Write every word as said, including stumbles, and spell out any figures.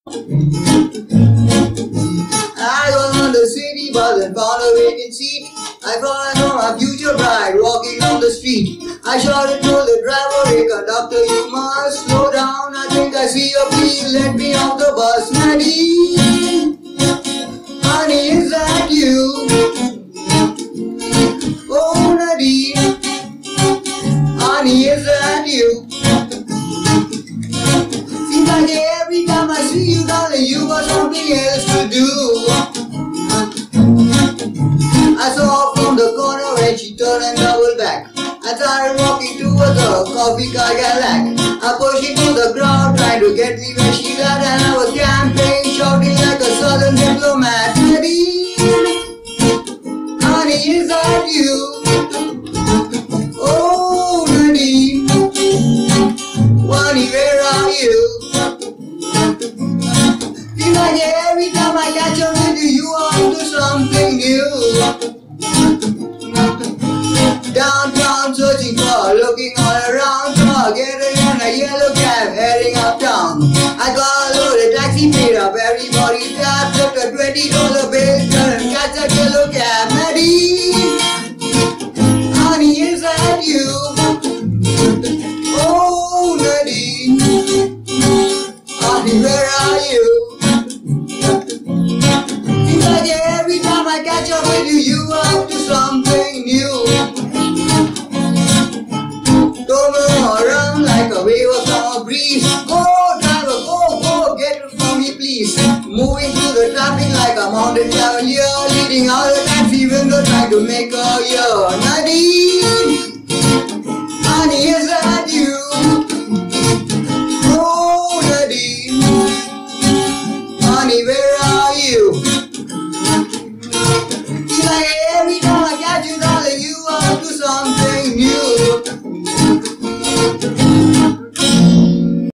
I was on the city bus and found a vacant seat. I thought I saw my future bride walking down the street. I shouted to the driver, "Hey conductor, you must slow down. I think I see you, please let me off the bus." Nadine, honey, is that you? Oh Nadine, honey, is that you? Seems like every time I see you, darling, you got something else to do. I saw her from the corner and she turned and doubled back. I started walking towards the coffee car Cadillac. I pushed into the crowd trying to get me where she's at, and I was campaigning, shouting like a southern diplomat. Nadine, honey, is that you? Oh Nadine, honey, where are you? Feels like every time I catch up with you, you are up to something new. Downtown searching for, looking all around, saw a getting in a yellow cab heading uptown. I got a loaded taxi, paid up everybody's tab, took a twenty dollar bill, turned and catch that yellow cab. Nadine, honey, is that you? Oh Nadine, honey, where are you? Seems like every time I catch up with you, you are up to something new. Don't move around like a wave of summer breeze. Go driver, go, go, get it from me please. Moving through the traffic like a mountain cavalier, leading out the taxi window trying to make a year. Nadine, honey, is that you? Oh Nadine, honey, where are you?